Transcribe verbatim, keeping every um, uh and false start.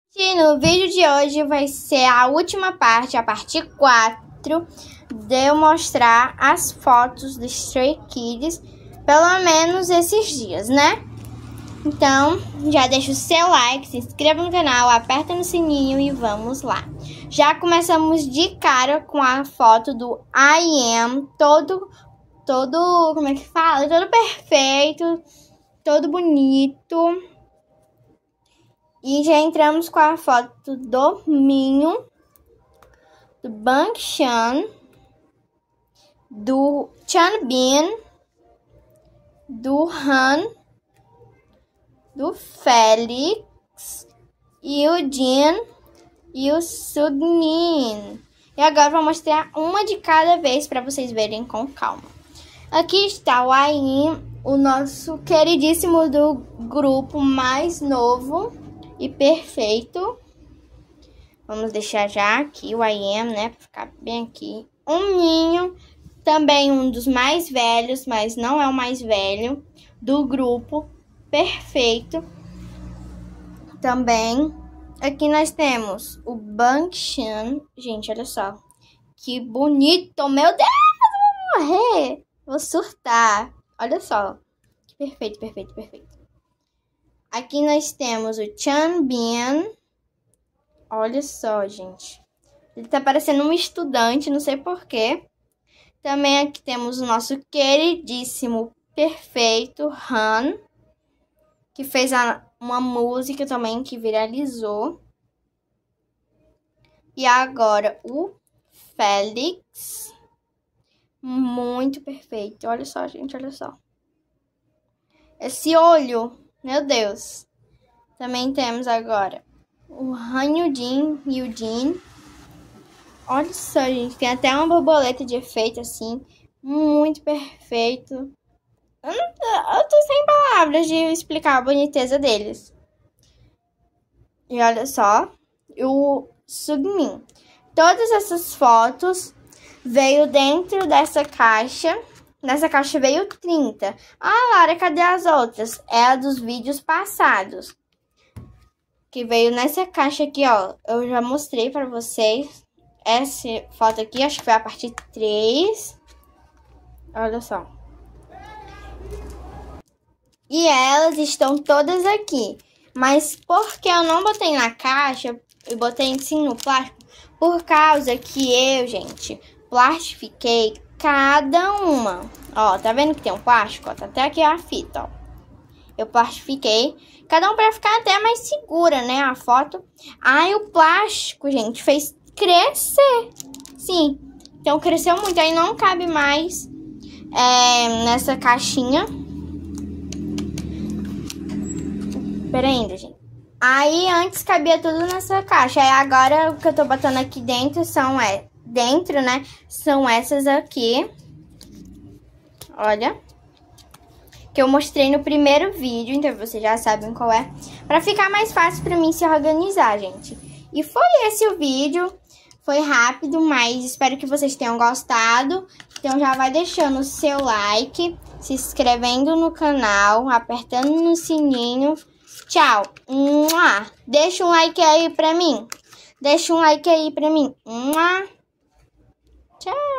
E no vídeo de hoje vai ser a última parte, a parte quatro, de eu mostrar as fotos do Stray Kids, pelo menos esses dias, né? Então, já deixa o seu like, se inscreva no canal, aperta no sininho e vamos lá. Já começamos de cara com a foto do I Am, todo, todo, como é que fala? Todo perfeito, todo bonito. E já entramos com a foto do Minho, do Bang Chan, do Chanbin, do Han, do Felix, e o Jin e o Sugmin. E agora vou mostrar uma de cada vez para vocês verem com calma. Aqui está o Aim, o nosso queridíssimo do grupo mais novo e perfeito. Vamos deixar já aqui o I Am, né, para ficar bem aqui. Um Minho, também um dos mais velhos, mas não é o mais velho do grupo, perfeito. Também aqui nós temos o Bang Chan. Gente, olha só que bonito, meu Deus, eu vou morrer, vou surtar. Olha só, perfeito, perfeito, perfeito. Aqui nós temos o Chanbin. Olha só, gente. Ele tá parecendo um estudante, não sei porquê. Também aqui temos o nosso queridíssimo, perfeito Han, que fez a, uma música também que viralizou. E agora o Felix. Muito perfeito. Olha só, gente, olha só. Esse olho, meu Deus. Também temos agora o Han Yujin e o Jin. Olha só, gente. Tem até uma borboleta de efeito, assim. Muito perfeito. Eu, não, eu tô sem palavras de explicar a boniteza deles. E olha só. O Sugmin. Todas essas fotos veio dentro dessa caixa. Nessa caixa veio trinta. Ah, Lara, cadê as outras? É a dos vídeos passados. Que veio nessa caixa aqui, ó. Eu já mostrei pra vocês. Essa foto aqui, acho que foi a parte três. Olha só. E elas estão todas aqui. Mas por que eu não botei na caixa e botei sim no plástico? Por causa que eu, gente, plastifiquei cada uma. Ó, tá vendo que tem um plástico? Ó, tá até aqui a fita, ó. Eu plastifiquei cada um pra ficar até mais segura, né, a foto. Aí o plástico, gente, fez crescer. Sim, então cresceu muito. Aí não cabe mais é, nessa caixinha. Pera ainda, gente. Aí antes cabia tudo nessa caixa. Aí agora o que eu tô botando aqui dentro são é, dentro, né, são essas aqui. Olha. Que eu mostrei no primeiro vídeo, então vocês já sabem qual é. Pra ficar mais fácil pra mim se organizar, gente. E foi esse o vídeo. Foi rápido, mas espero que vocês tenham gostado. Então já vai deixando o seu like, se inscrevendo no canal, apertando no sininho. Tchau. Deixa um like aí pra mim. Deixa um like aí pra mim. Tchau.